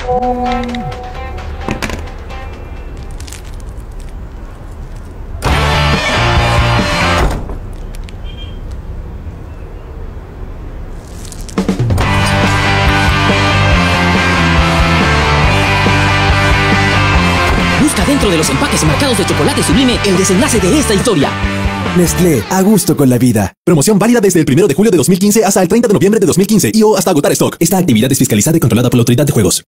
Busca dentro de los empaques marcados de chocolate sublime el desenlace de esta historia. Nestlé, a gusto con la vida. Promoción válida desde el 1 de julio de 2015 hasta el 30 de noviembre de 2015 y o hasta agotar stock. Esta actividad es fiscalizada y controlada por la Autoridad de Juegos.